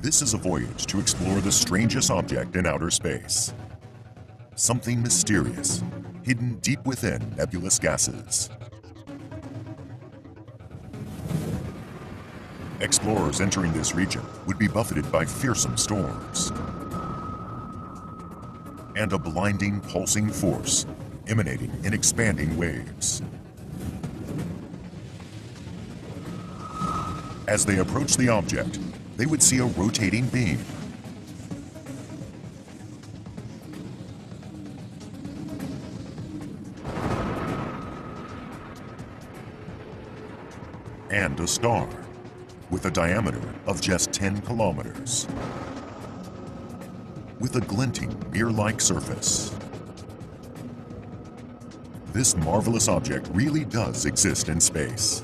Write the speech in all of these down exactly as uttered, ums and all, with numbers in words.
This is a voyage to explore the strangest object in outer space. Something mysterious, hidden deep within nebulous gases. Explorers entering this region would be buffeted by fearsome storms and a blinding, pulsing force emanating in expanding waves. As they approach the object, they would see a rotating beam. And a star with a diameter of just ten kilometers. With a glinting mirror-like surface. This marvelous object really does exist in space.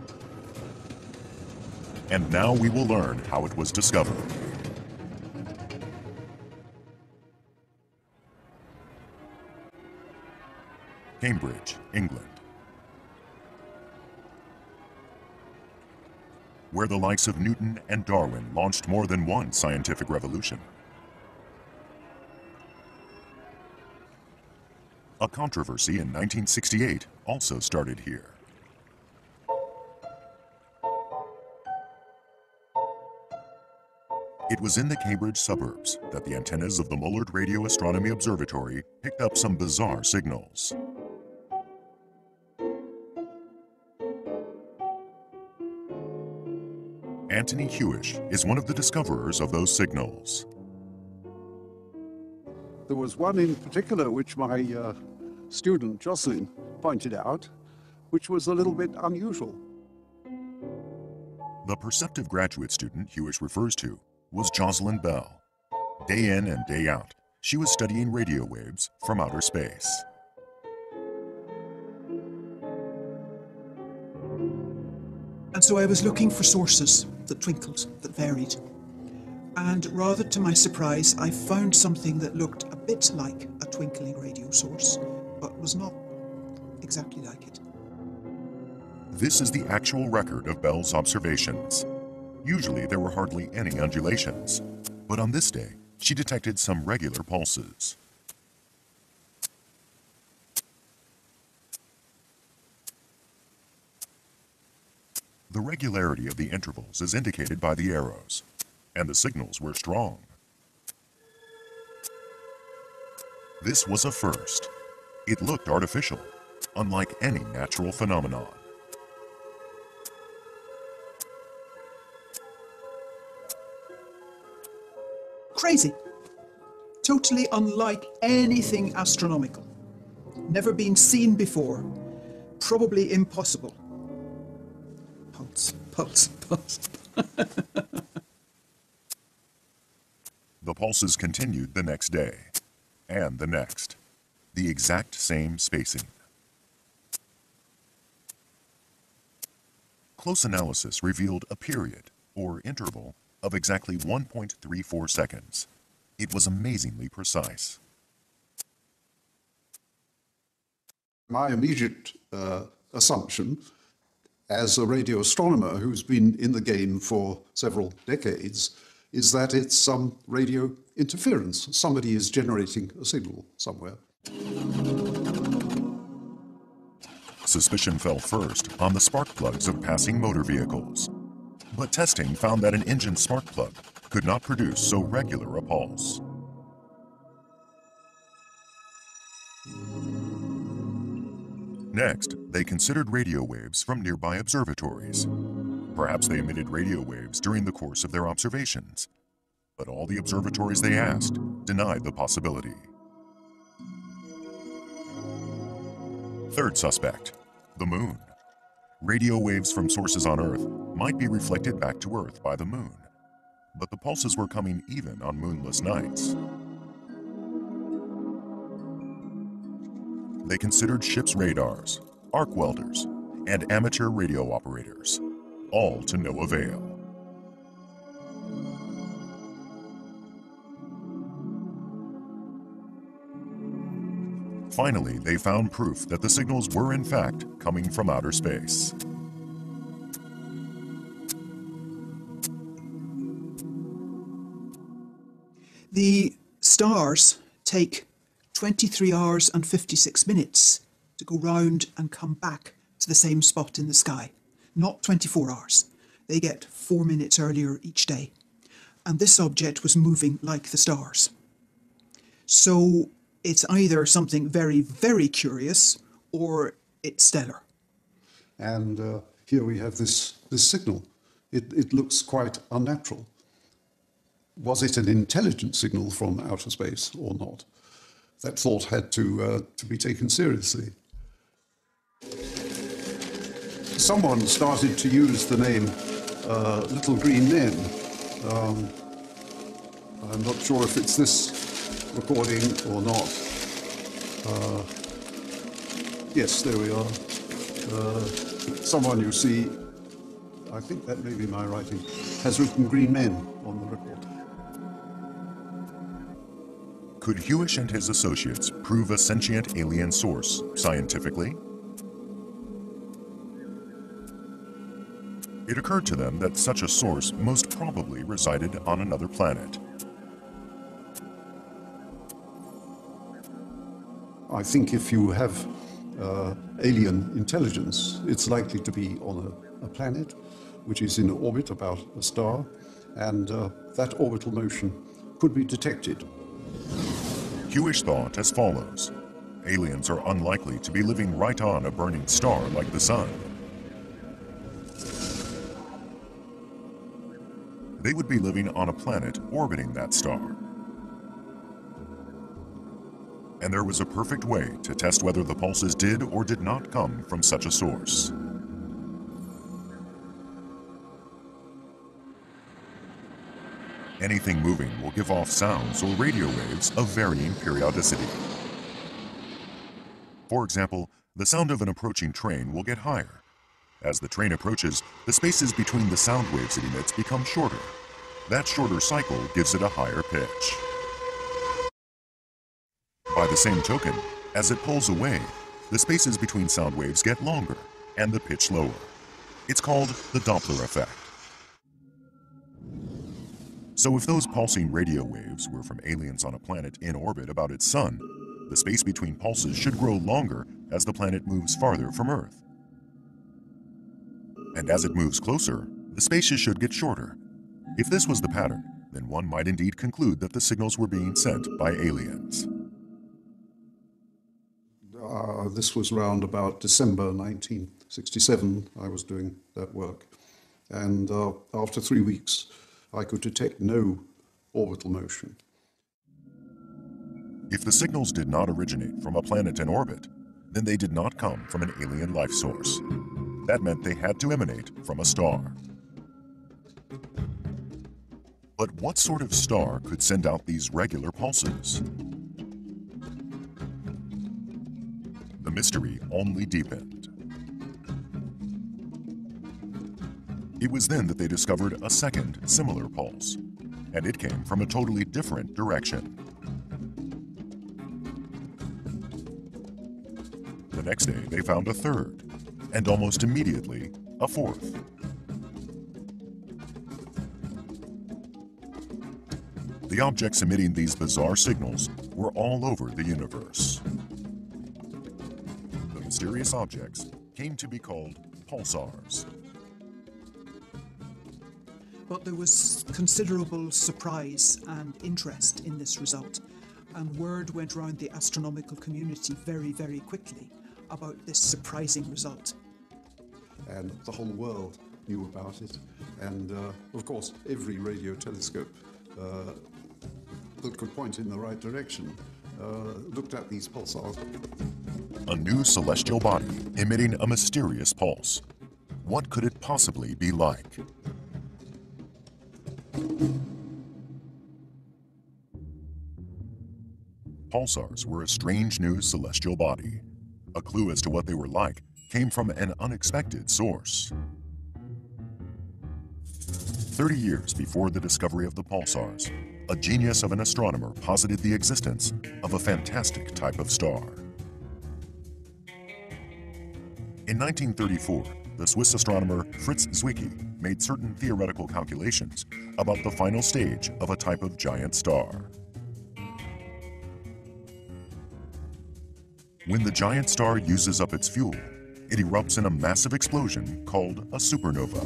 And now we will learn how it was discovered. Cambridge, England, where the likes of Newton and Darwin launched more than one scientific revolution. A controversy in nineteen sixty-eight also started here. It was in the Cambridge suburbs that the antennas of the Mullard Radio Astronomy Observatory picked up some bizarre signals. Anthony Hewish is one of the discoverers of those signals. There was one in particular which my uh, student, Jocelyn, pointed out, which was a little bit unusual. The perceptive graduate student Hewish refers to was Jocelyn Bell. Day in and day out, she was studying radio waves from outer space. And so I was looking for sources that twinkled, that varied. And rather to my surprise, I found something that looked a bit like a twinkling radio source, but was not exactly like it. This is the actual record of Bell's observations. Usually there were hardly any undulations, but on this day, she detected some regular pulses. The regularity of the intervals is indicated by the arrows, and the signals were strong. This was a first. It looked artificial, unlike any natural phenomenon. Crazy. Totally unlike anything astronomical. Never been seen before. Probably impossible. Pulse, pulse, pulse. The pulses continued the next day, and the next. The exact same spacing. Close analysis revealed a period, or interval, of exactly one point three four seconds. It was amazingly precise. My immediate uh, assumption, as a radio astronomer who's been in the game for several decades, is that it's some radio interference. Somebody is generating a signal somewhere. Suspicion fell first on the spark plugs of passing motor vehicles. But testing found that an engine spark plug could not produce so regular a pulse. Next, they considered radio waves from nearby observatories. Perhaps they emitted radio waves during the course of their observations, but all the observatories they asked denied the possibility. Third suspect, the moon. Radio waves from sources on Earth might be reflected back to Earth by the moon, but the pulses were coming even on moonless nights. They considered ships' radars, arc welders, and amateur radio operators, all to no avail. Finally, they found proof that the signals were in fact coming from outer space. The stars take twenty-three hours and fifty-six minutes to go round and come back to the same spot in the sky. Not twenty-four hours. They get four minutes earlier each day. And this object was moving like the stars. So it's either something very, very curious or it's stellar. And uh, here we have this, this signal. It, it looks quite unnatural. Was it an intelligent signal from outer space or not? That thought had to, uh, to be taken seriously. Someone started to use the name uh, Little Green Men. Um, I'm not sure if it's this recording or not. Uh, yes, there we are. Uh, someone you see, I think that may be my writing, has written Green Men on the record. Could Hewish and his associates prove a sentient alien source scientifically? It occurred to them that such a source most probably resided on another planet. I think if you have uh, alien intelligence, it's likely to be on a, a planet which is in orbit about a star, and uh, that orbital motion could be detected. Hewish thought as follows. Aliens are unlikely to be living right on a burning star like the sun. They would be living on a planet orbiting that star. And there was a perfect way to test whether the pulses did or did not come from such a source. Anything moving will give off sounds or radio waves of varying periodicity. For example, the sound of an approaching train will get higher. As the train approaches, the spaces between the sound waves it emits become shorter. That shorter cycle gives it a higher pitch. By the same token, as it pulls away, the spaces between sound waves get longer and the pitch lower. It's called the Doppler effect. So if those pulsing radio waves were from aliens on a planet in orbit about its sun, the space between pulses should grow longer as the planet moves farther from Earth. And as it moves closer, the spaces should get shorter. If this was the pattern, then one might indeed conclude that the signals were being sent by aliens. Uh, this was around about December nineteen sixty-seven, I was doing that work. And uh, after three weeks, I could detect no orbital motion. If the signals did not originate from a planet in orbit, then they did not come from an alien life source. That meant they had to emanate from a star. But what sort of star could send out these regular pulses? The mystery only deepened. It was then that they discovered a second similar pulse, and it came from a totally different direction. The next day, they found a third, and almost immediately, a fourth. The objects emitting these bizarre signals were all over the universe. The mysterious objects came to be called pulsars. But there was considerable surprise and interest in this result, and word went around the astronomical community very, very quickly about this surprising result. And the whole world knew about it. And uh, of course, every radio telescope uh, that could point in the right direction uh, looked at these pulsars. A new celestial body emitting a mysterious pulse. What could it possibly be like? Pulsars were a strange new celestial body. A clue as to what they were like came from an unexpected source. Thirty years before the discovery of the pulsars, a genius of an astronomer posited the existence of a fantastic type of star. In nineteen thirty-four, the Swiss astronomer Fritz Zwicky made certain theoretical calculations about the final stage of a type of giant star. When the giant star uses up its fuel, it erupts in a massive explosion called a supernova.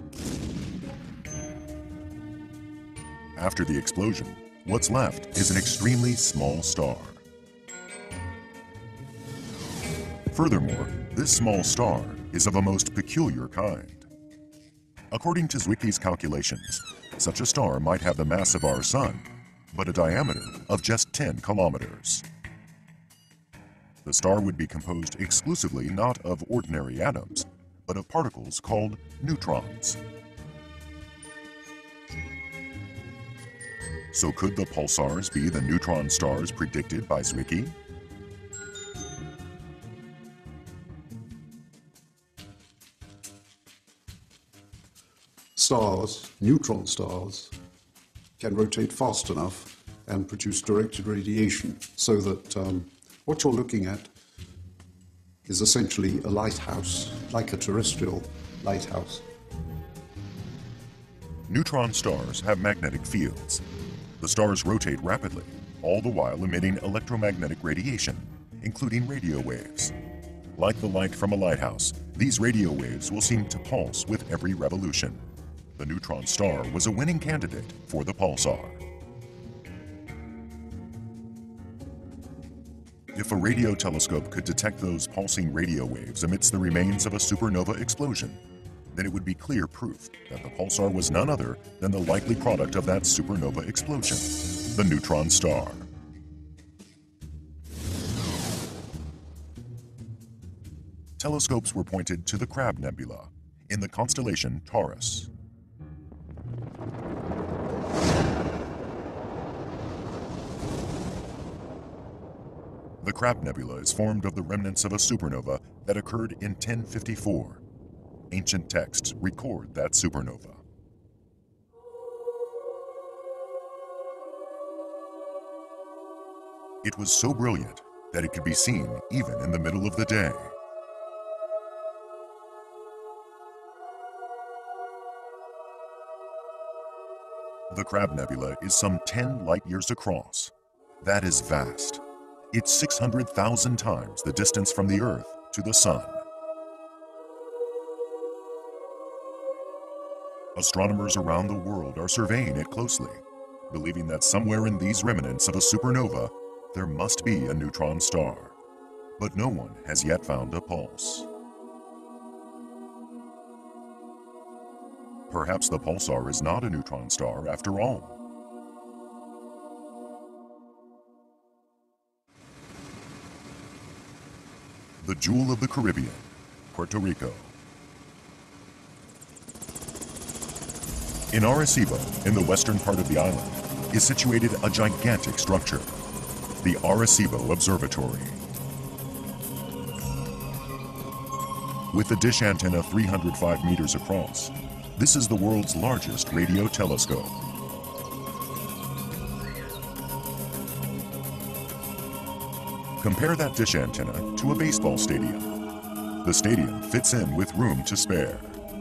After the explosion, what's left is an extremely small star. Furthermore, this small star is of a most peculiar kind. According to Zwicky's calculations, such a star might have the mass of our Sun, but a diameter of just ten kilometers. The star would be composed exclusively not of ordinary atoms, but of particles called neutrons. So could the pulsars be the neutron stars predicted by Zwicky? Stars, neutron stars, can rotate fast enough and produce directed radiation so that um, what you're looking at is essentially a lighthouse, like a terrestrial lighthouse. Neutron stars have magnetic fields. The stars rotate rapidly, all the while emitting electromagnetic radiation, including radio waves. Like the light from a lighthouse, these radio waves will seem to pulse with every revolution. The neutron star was a winning candidate for the pulsar. If a radio telescope could detect those pulsing radio waves amidst the remains of a supernova explosion, then it would be clear proof that the pulsar was none other than the likely product of that supernova explosion, the neutron star. Telescopes were pointed to the Crab Nebula in the constellation Taurus. The Crab Nebula is formed of the remnants of a supernova that occurred in ten fifty-four. Ancient texts record that supernova. It was so brilliant that it could be seen even in the middle of the day. The Crab Nebula is some ten light-years across. That is vast. It's six hundred thousand times the distance from the Earth to the Sun. Astronomers around the world are surveying it closely, believing that somewhere in these remnants of a supernova, there must be a neutron star. But no one has yet found a pulse. Perhaps the pulsar is not a neutron star after all. The Jewel of the Caribbean, Puerto Rico. In Arecibo, in the western part of the island, is situated a gigantic structure, the Arecibo Observatory. With a dish antenna three hundred five meters across, this is the world's largest radio telescope. Compare that dish antenna to a baseball stadium. The stadium fits in with room to spare.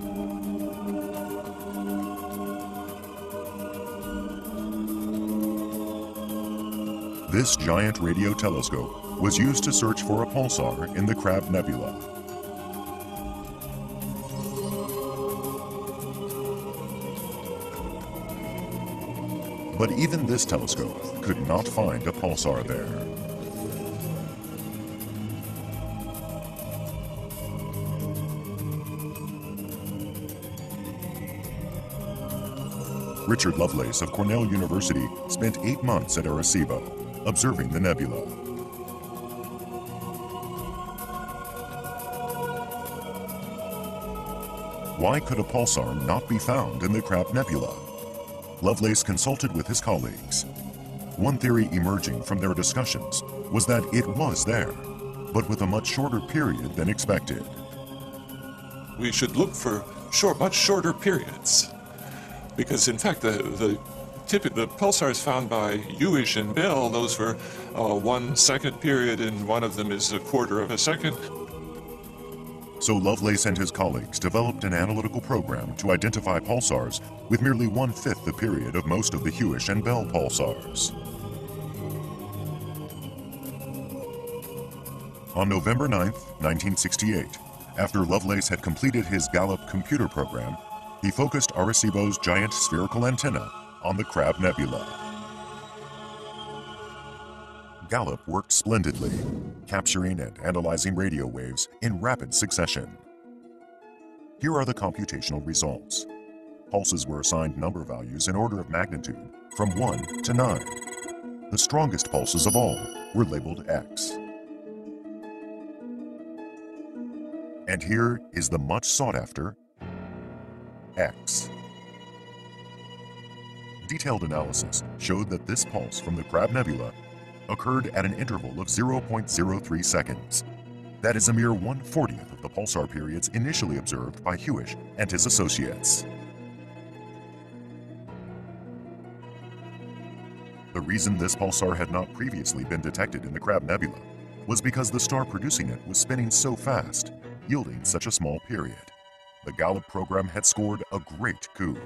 This giant radio telescope was used to search for a pulsar in the Crab Nebula. But even this telescope could not find a pulsar there. Richard Lovelace of Cornell University spent eight months at Arecibo, observing the nebula. Why could a pulsar not be found in the Crab Nebula? Lovelace consulted with his colleagues. One theory emerging from their discussions was that it was there, but with a much shorter period than expected. We should look for short, much shorter periods. Because in fact, the the, tip, the pulsars found by Hewish and Bell, those were a one second period, and one of them is a quarter of a second. So Lovelace and his colleagues developed an analytical program to identify pulsars with merely one-fifth the period of most of the Hewish and Bell pulsars. On November ninth, nineteen sixty-eight, after Lovelace had completed his Gallup computer program, he focused Arecibo's giant spherical antenna on the Crab Nebula. Gallup worked splendidly, capturing and analyzing radio waves in rapid succession. Here are the computational results. Pulses were assigned number values in order of magnitude from one to nine. The strongest pulses of all were labeled X. And here is the much sought after X. Detailed analysis showed that this pulse from the Crab Nebula occurred at an interval of zero point zero three seconds. That is a mere one fortieth of the pulsar periods initially observed by Hewish and his associates. The reason this pulsar had not previously been detected in the Crab Nebula was because the star producing it was spinning so fast, yielding such a small period. The Gallup program had scored a great coup.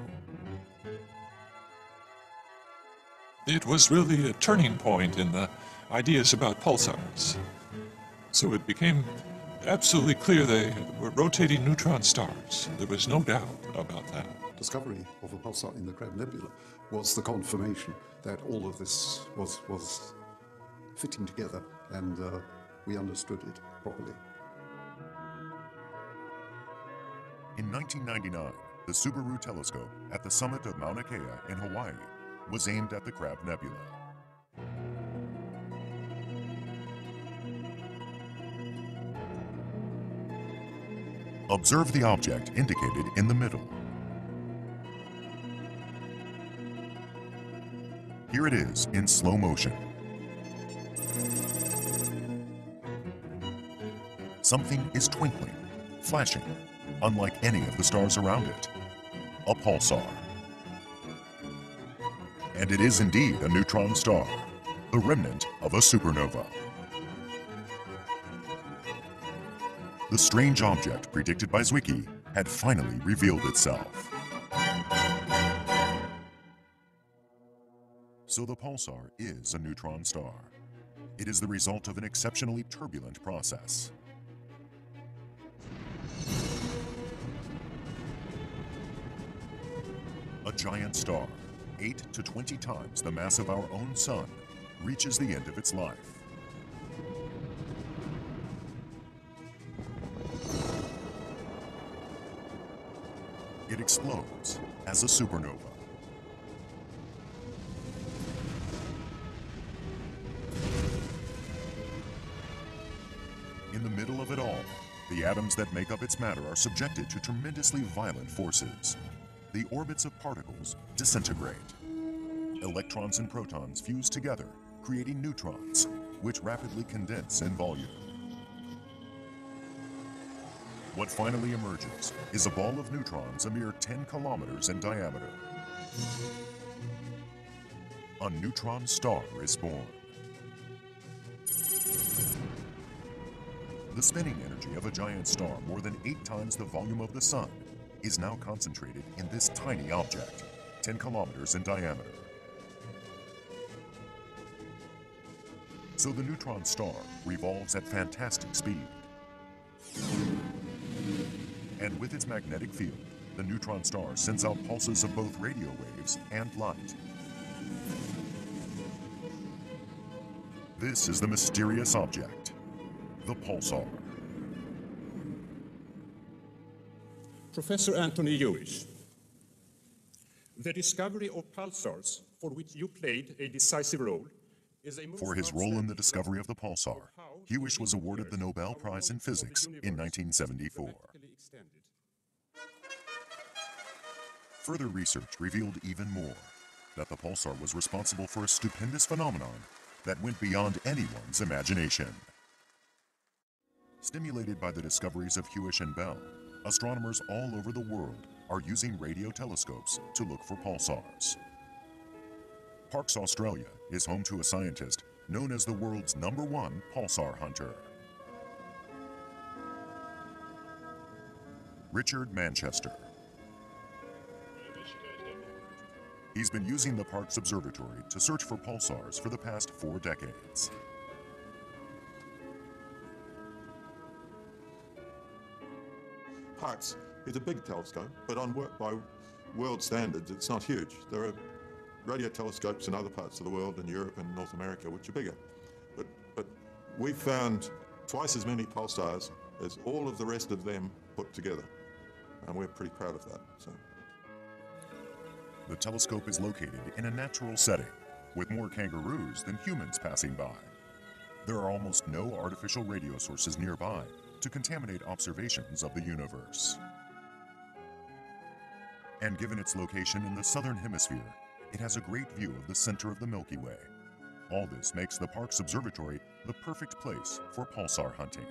It was really a turning point in the ideas about pulsars. So it became absolutely clear they were rotating neutron stars. There was no doubt about that. Discovery of a pulsar in the Crab Nebula was the confirmation that all of this was, was fitting together, and uh, we understood it properly. In nineteen ninety-nine, the Subaru telescope at the summit of Mauna Kea in Hawaii was aimed at the Crab Nebula. Observe the object indicated in the middle. Here it is in slow motion. Something is twinkling, flashing, unlike any of the stars around it. A pulsar. And it is indeed a neutron star, the remnant of a supernova. The strange object predicted by Zwicky had finally revealed itself. So the pulsar is a neutron star. It is the result of an exceptionally turbulent process. A giant star, eight to twenty times the mass of our own sun, reaches the end of its life. It explodes as a supernova. In the middle of it all, the atoms that make up its matter are subjected to tremendously violent forces. The orbits of particles disintegrate. Electrons and protons fuse together, creating neutrons, which rapidly condense in volume. What finally emerges is a ball of neutrons a mere ten kilometers in diameter. A neutron star is born. The spinning energy of a giant star, more than eight times the volume of the sun, is now concentrated in this tiny object, ten kilometers in diameter. So the neutron star revolves at fantastic speed. And with its magnetic field, the neutron star sends out pulses of both radio waves and light. This is the mysterious object, the pulsar. Professor Anthony Hewish, the discovery of pulsars, for which you played a decisive role, is a most For his role in the discovery of the pulsar, Hewish was awarded the Nobel Prize in Physics in nineteen seventy-four. Further research revealed even more, that the pulsar was responsible for a stupendous phenomenon that went beyond anyone's imagination. Stimulated by the discoveries of Hewish and Bell, astronomers all over the world are using radio telescopes to look for pulsars. Parkes, Australia is home to a scientist known as the world's number one pulsar hunter. Richard Manchester. He's been using the park's observatory to search for pulsars for the past four decades. Parkes is a big telescope, but on work by world standards, it's not huge. There are radio telescopes in other parts of the world, in Europe and North America, which are bigger. But, but we've found twice as many pulsars as all of the rest of them put together. And we're pretty proud of that. So. The telescope is located in a natural setting, with more kangaroos than humans passing by. There are almost no artificial radio sources nearby to contaminate observations of the universe. And given its location in the southern hemisphere, it has a great view of the center of the Milky Way. All this makes the park's observatory the perfect place for pulsar hunting.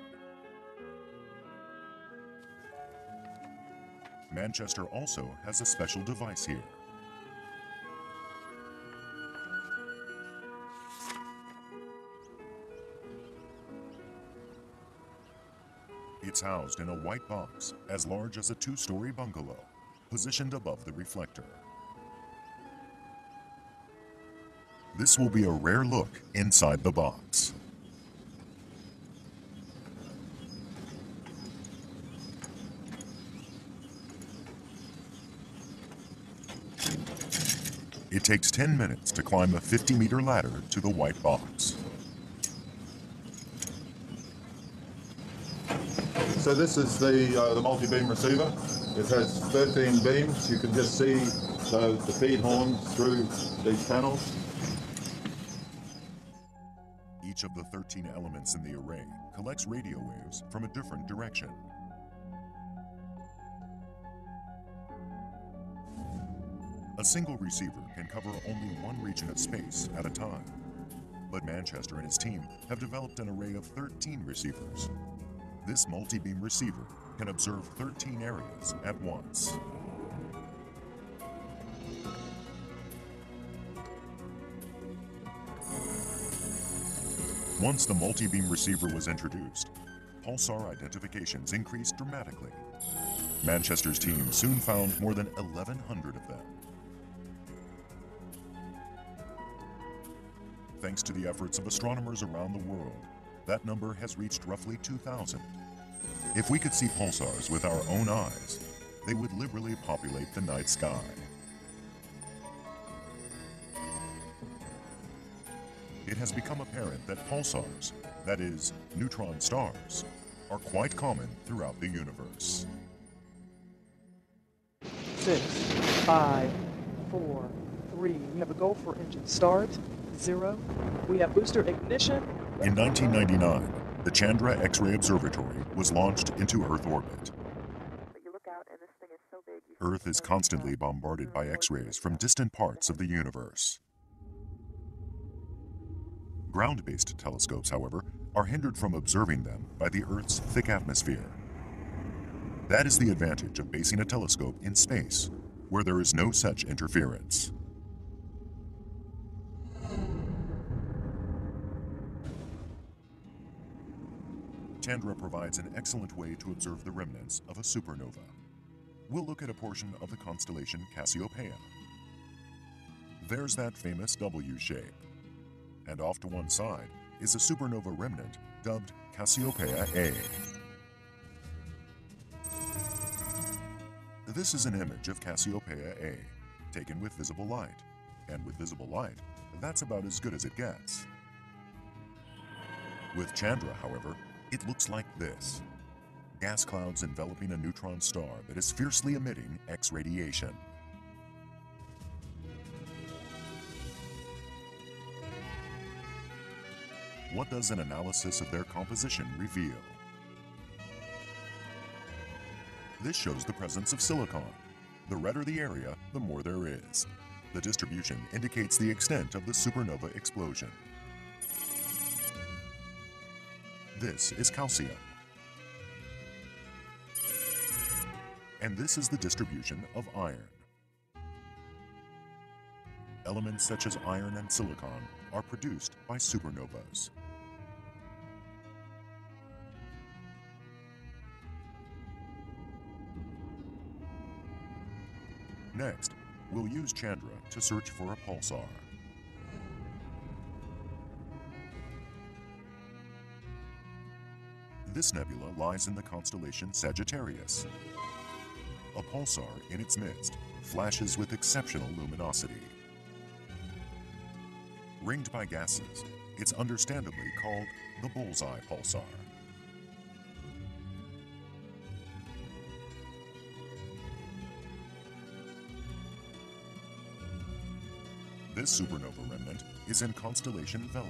Manchester also has a special device here. It's housed in a white box as large as a two-story bungalow, positioned above the reflector. This will be a rare look inside the box. It takes ten minutes to climb a fifty meter ladder to the white box. So this is the, uh, the multi-beam receiver. It has thirteen beams. You can just see the, the feed horns through these panels. Each of the thirteen elements in the array collects radio waves from a different direction. A single receiver can cover only one region of space at a time, but Manchester and his team have developed an array of thirteen receivers. This multi-beam receiver can observe thirteen areas at once. Once the multi-beam receiver was introduced, pulsar identifications increased dramatically. Manchester's team soon found more than eleven hundred of them. Thanks to the efforts of astronomers around the world, that number has reached roughly two thousand. If we could see pulsars with our own eyes, they would liberally populate the night sky. It has become apparent that pulsars, that is, neutron stars, are quite common throughout the universe. Six, five, four, three. We have a go for engine start. Zero. We have booster ignition. In nineteen ninety-nine, the Chandra X-ray Observatory was launched into Earth orbit. Earth is constantly bombarded by X-rays from distant parts of the universe. Ground-based telescopes, however, are hindered from observing them by the Earth's thick atmosphere. That is the advantage of basing a telescope in space, where there is no such interference. Chandra provides an excellent way to observe the remnants of a supernova. We'll look at a portion of the constellation Cassiopeia. There's that famous W shape. And off to one side is a supernova remnant dubbed Cassiopeia A. This is an image of Cassiopeia A, taken with visible light. And with visible light, that's about as good as it gets. With Chandra, however, it looks like this. Gas clouds enveloping a neutron star that is fiercely emitting X radiation. What does an analysis of their composition reveal? This shows the presence of silicon. The redder the area, the more there is. The distribution indicates the extent of the supernova explosion. This is calcium. And this is the distribution of iron. Elements such as iron and silicon are produced by supernovas. Next, we'll use Chandra to search for a pulsar. This nebula lies in the constellation Sagittarius. A pulsar in its midst flashes with exceptional luminosity. Ringed by gases, it's understandably called the Bullseye Pulsar. This supernova remnant is in constellation Vela.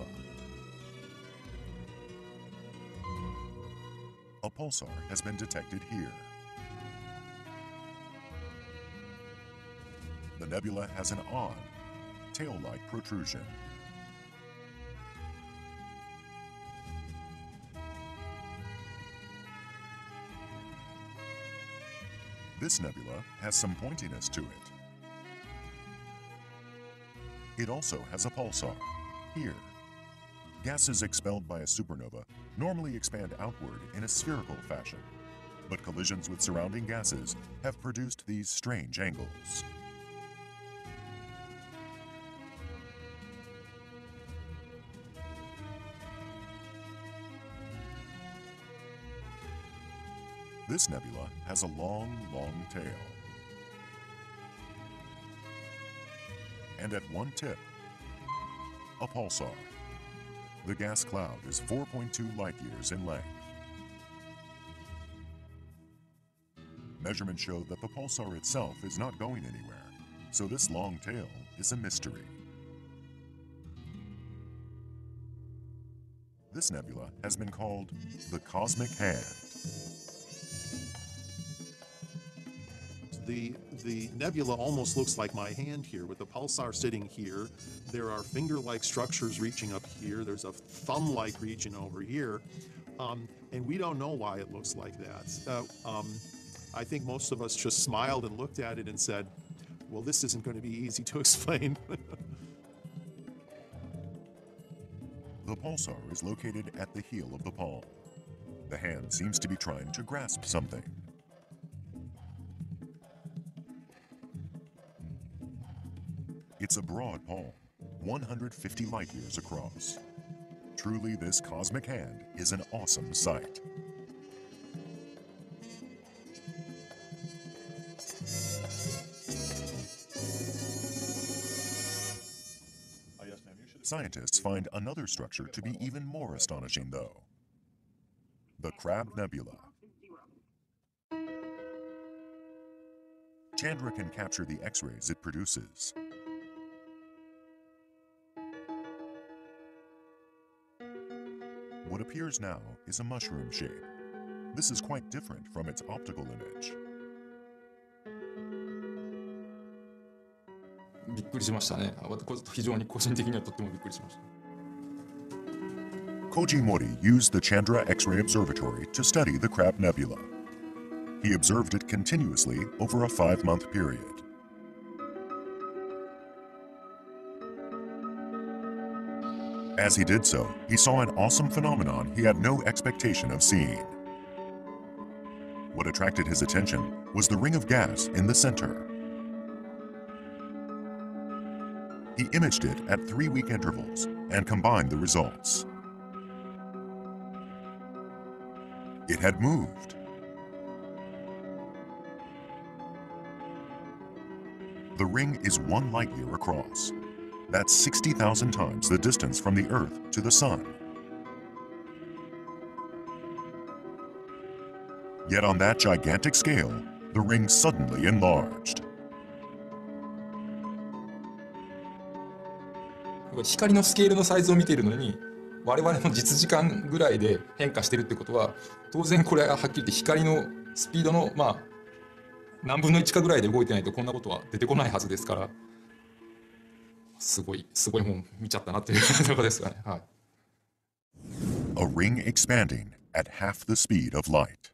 A pulsar has been detected here. The nebula has an odd, tail-like protrusion. This nebula has some pointiness to it. It also has a pulsar, here. Gases expelled by a supernova normally expand outward in a spherical fashion, but collisions with surrounding gases have produced these strange angles. This nebula has a long, long tail. And at one tip, a pulsar. The gas cloud is four point two light years in length. Measurements show that the pulsar itself is not going anywhere, so this long tail is a mystery. This nebula has been called the Cosmic Hand. The, the nebula almost looks like my hand here, with the pulsar sitting here. There are finger-like structures reaching up here. There's a thumb-like region over here. Um, and we don't know why it looks like that. Uh, um, I think most of us just smiled and looked at it and said, well, this isn't going to be easy to explain. The pulsar is located at the heel of the palm. The hand seems to be trying to grasp something. It's a broad palm, one hundred fifty light years across. Truly, this cosmic hand is an awesome sight. Scientists find another structure to be even more astonishing, though. The Crab Nebula. Chandra can capture the X-rays it produces. What appears now is a mushroom shape. This is quite different from its optical image. びっくりしましたね。非常に個人的にはとってもびっくりしました。 Koji Mori used the Chandra X-ray Observatory to study the Crab Nebula. He observed it continuously over a five-month period. As he did so, he saw an awesome phenomenon he had no expectation of seeing. What attracted his attention was the ring of gas in the center. He imaged it at three-week intervals and combined the results. It had moved. The ring is one light year across. That's sixty thousand times the distance from the Earth to the Sun. Yet on that gigantic scale, the ring suddenly enlarged. 光のスケールのサイズを見ているのに、我々の実時間ぐらいで変化してるってことは、当然これははっきり言って光のスピードのまあ何分のいちかぐらいで動いてないとこんなことは出てこないはずですから、すごいすごいもん見ちゃったなっていうところですよね。はい。 A ring expanding at half the speed of light.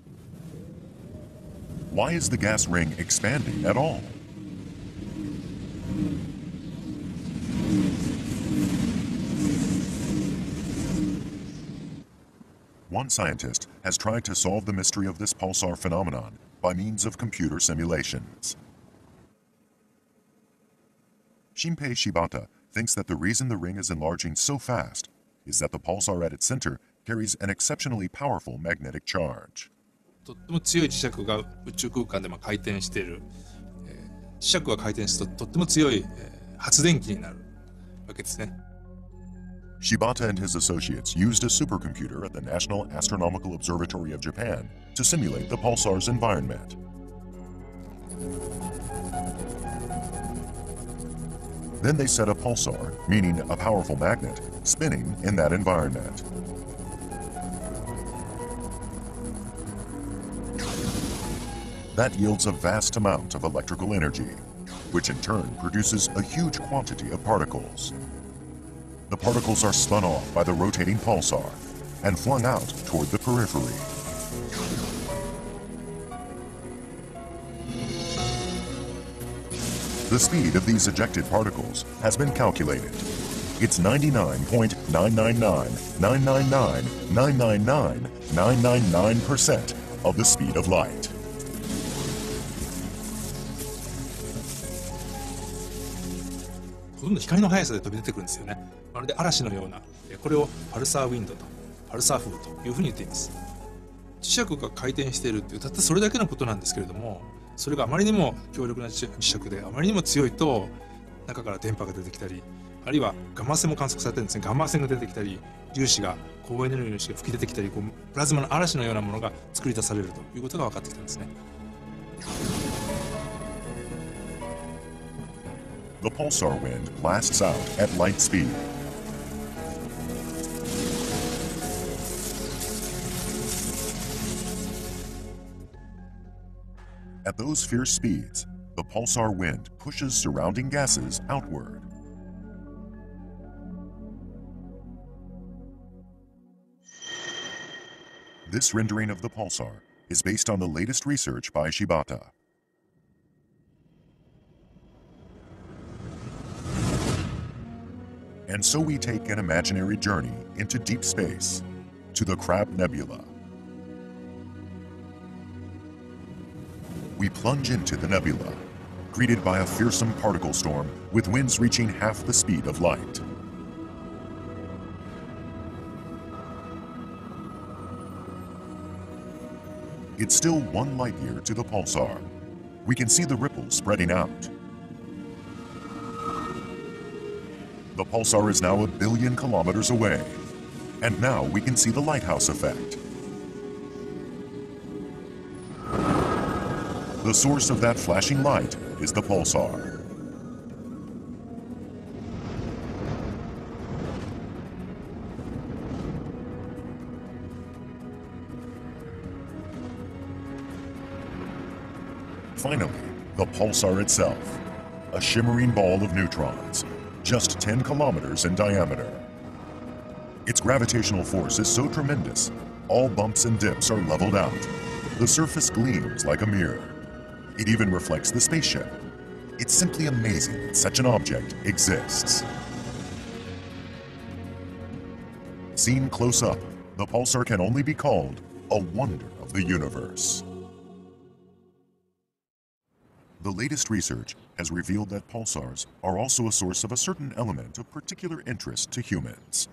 Why is the gas ring expanding at all? One scientist has tried to solve the mystery of this pulsar phenomenon by means of computer simulations. Shinpei Shibata thinks that the reason the ring is enlarging so fast is that the pulsar at its center carries an exceptionally powerful magnetic charge. とっても強い磁石が宇宙空間でも回転している、えー、磁石が回転するととっても強い、えー、発電機になるわけですね。 Shibata and his associates used a supercomputer at the National Astronomical Observatory of Japan to simulate the pulsar's environment. Then they set a pulsar, meaning a powerful magnet, spinning in that environment. That yields a vast amount of electrical energy, which in turn produces a huge quantity of particles. The particles are spun off by the rotating pulsar and flung out toward the periphery. The speed of these ejected particles has been calculated. It's ninety-nine point nine nine nine nine nine nine nine nine nine nine nine nine percent of the speed of light. ほとんど光の速さで飛び出てくるんですよね。まるで嵐のような、これをパルサーウィンドとパルサー風というふうに言っています。磁石が回転しているっていうたったそれだけのことなんですけれども、それがあまりにも強力な磁石であまりにも強いと中から電波が出てきたり、あるいはガンマ線も観測されてるんですね。ガンマ線が出てきたり、粒子が高エネルギーの粒子が吹き出てきたり、こうプラズマの嵐のようなものが作り出されるということが分かってきたんですね。 The pulsar wind blasts out at light speed. At those fierce speeds, the pulsar wind pushes surrounding gases outward. This rendering of the pulsar is based on the latest research by Shibata. And so we take an imaginary journey into deep space, to the Crab Nebula. We plunge into the nebula, greeted by a fearsome particle storm with winds reaching half the speed of light. It's still one light year to the pulsar. We can see the ripples spreading out. The pulsar is now a billion kilometers away, and now we can see the lighthouse effect. The source of that flashing light is the pulsar. Finally, the pulsar itself, a shimmering ball of neutrons, just ten kilometers in diameter. Its gravitational force is so tremendous, all bumps and dips are leveled out. The surface gleams like a mirror. It even reflects the spaceship. It's simply amazing that such an object exists. Seen close up, the pulsar can only be called a wonder of the universe. The latest research has revealed that pulsars are also a source of a certain element of particular interest to humans.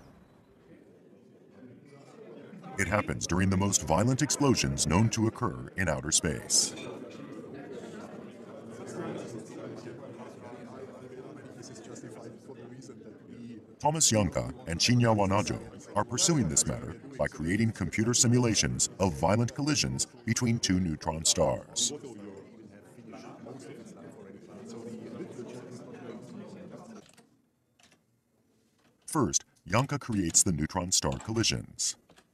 It happens during the most violent explosions known to occur in outer space. Thomas Yanka and Shinya Wanajo are pursuing this matter by creating computer simulations of violent collisions between two neutron stars. First, Yanka creates the neutron star collisions.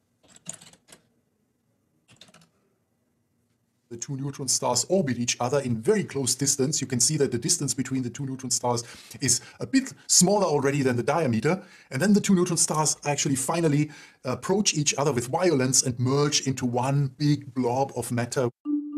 The two neutron stars orbit each other in very close distance. You can see that the distance between the two neutron stars is a bit smaller already than the diameter. And then the two neutron stars actually finally approach each other with violence and merge into one big blob of matter.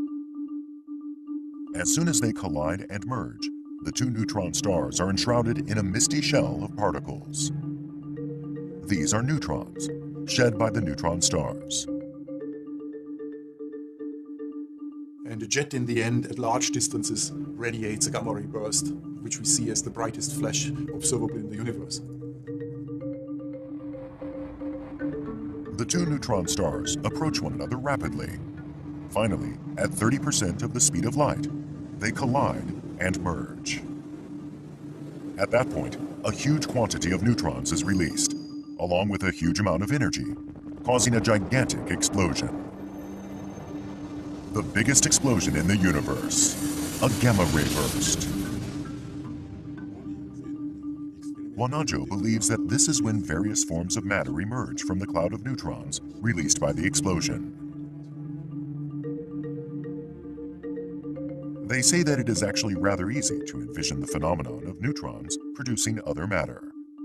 As soon as they collide and merge, the two neutron stars are enshrouded in a misty shell of particles. These are neutrons, shed by the neutron stars. And a jet in the end, at large distances, radiates a gamma ray burst, which we see as the brightest flash observable in the universe. The two neutron stars approach one another rapidly. Finally, at thirty percent of the speed of light, they collide and merge. At that point, a huge quantity of neutrons is released, along with a huge amount of energy, causing a gigantic explosion. The biggest explosion in the universe, a gamma ray burst. Wananjo believes that this is when various forms of matter emerge from the cloud of neutrons released by the explosion. They say that it is actually rather easy to envision the phenomenon of neutrons producing other matter.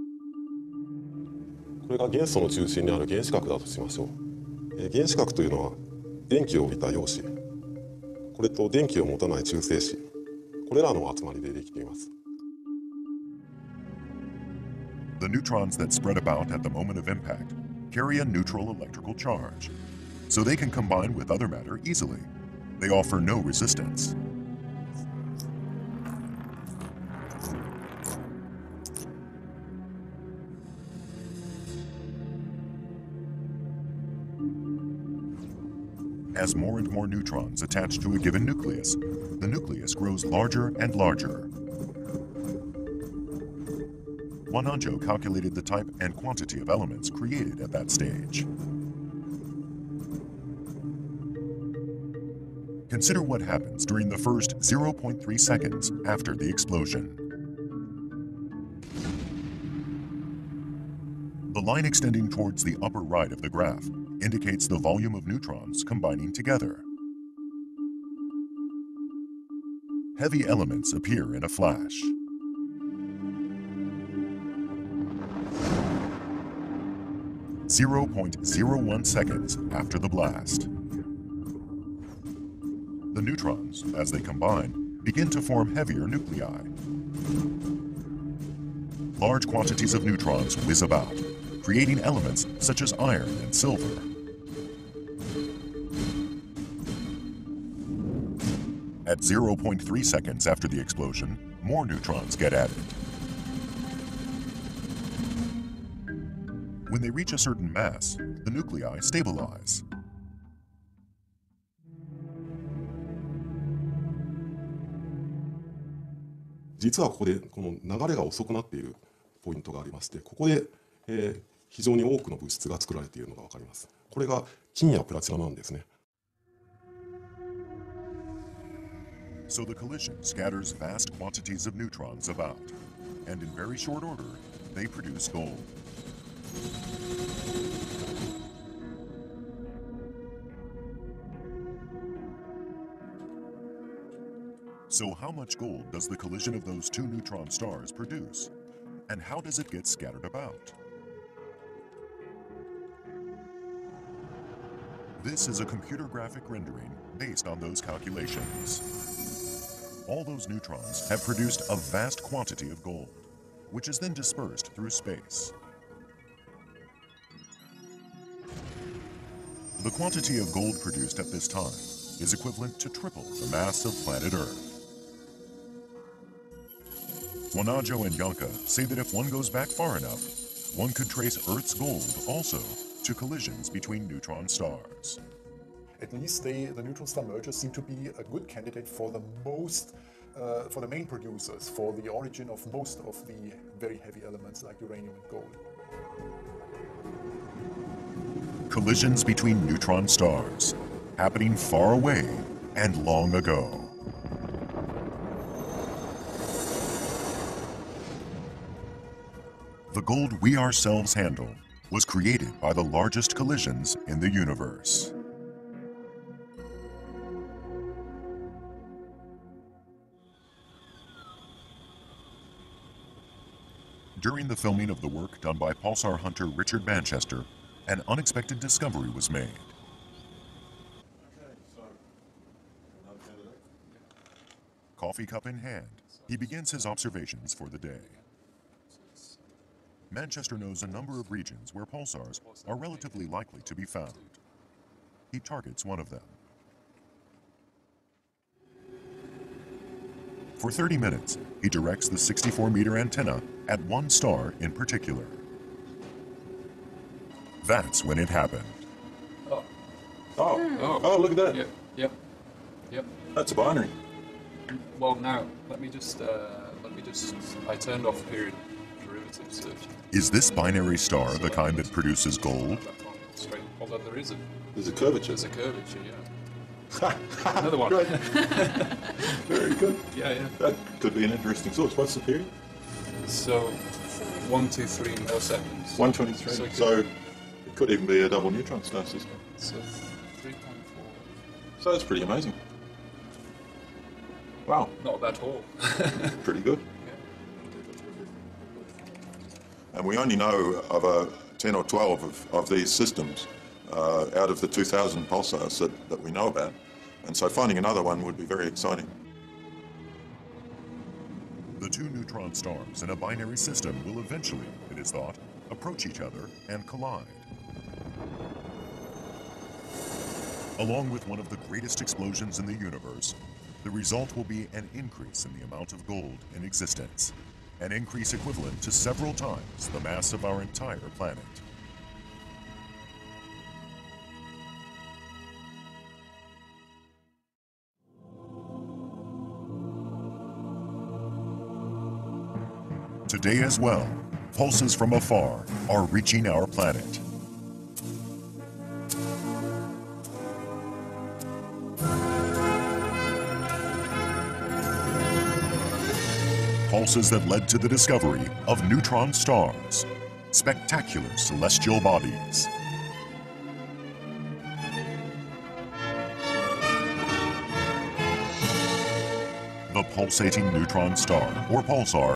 これが元素の中心にある原子核だとしましょう。えー原子核というのは電気を帯びた陽子、これと電気を持たない中性子、これらの集まりでできています。 The neutrons that spread about at the moment of impact carry a neutral electrical charge, so they can combine with other matter easily. They offer no resistance. As more and more neutrons attach to a given nucleus, the nucleus grows larger and larger. Wananjo calculated the type and quantity of elements created at that stage. Consider what happens during the first zero point three seconds after the explosion. The line extending towards the upper right of the graph indicates the volume of neutrons combining together. Heavy elements appear in a flash. zero point zero one seconds after the blast. The neutrons, as they combine, begin to form heavier nuclei. Large quantities of neutrons whiz about, creating elements such as iron and silver. At zero point three seconds after the explosion, more neutrons get added. When they reach a certain mass, the nuclei stabilize. 実はここでこの流れが遅くなっているポイントがありまして、ここで、えー、非常に多くの物質が作られているのが分かります。これが金やプラチナなんですね。 So the collision scatters vast quantities of neutrons about, and in very short order, they produce gold. So how much gold does the collision of those two neutron stars produce? And how does it get scattered about? This is a computer graphic rendering based on those calculations. All those neutrons have produced a vast quantity of gold, which is then dispersed through space. The quantity of gold produced at this time is equivalent to triple the mass of planet Earth. Wananjo and Janka say that if one goes back far enough, one could trace Earth's gold also to collisions between neutron stars. At least they, the neutron star mergers seem to be a good candidate for the most, uh, for the main producers, for the origin of most of the very heavy elements like uranium and gold. Collisions between neutron stars, happening far away and long ago. The gold we ourselves handle was created by the largest collisions in the universe. During the filming of the work done by pulsar hunter Richard Manchester, an unexpected discovery was made. Coffee cup in hand, he begins his observations for the day. Manchester knows a number of regions where pulsars are relatively likely to be found. He targets one of them. For thirty minutes, he directs the sixty-four meter antenna at one star in particular. That's when it happened. Oh. Oh, Oh. oh, look at that. Yep. Yep. Yep. That's a binary. Well, now let me just uh, let me just. I turned off period derivative search. Is this binary star the kind that produces gold? Straight. Although there is a There's a curvature. there's a curvature, yeah. Another one. Great. Very good. Yeah, yeah. That could be an interesting source. What's the period? So one, two, three milliseconds. one twenty-three. So, So, it could- it could even be a double neutron star system. so three point four. So that's pretty amazing. Wow, Not bad at all. pretty good. And we only know of a ten or twelve of, of these systems uh, out of the two thousand pulsars that, that we know about. And so finding another one would be very exciting. The two neutron stars in a binary system will eventually, it is thought, approach each other and collide. Along with one of the greatest explosions in the universe, the result will be an increase in the amount of gold in existence, an increase equivalent to several times the mass of our entire planet. Today as well, pulses from afar are reaching our planet. Pulses that led to the discovery of neutron stars, spectacular celestial bodies. The pulsating neutron star, or pulsar,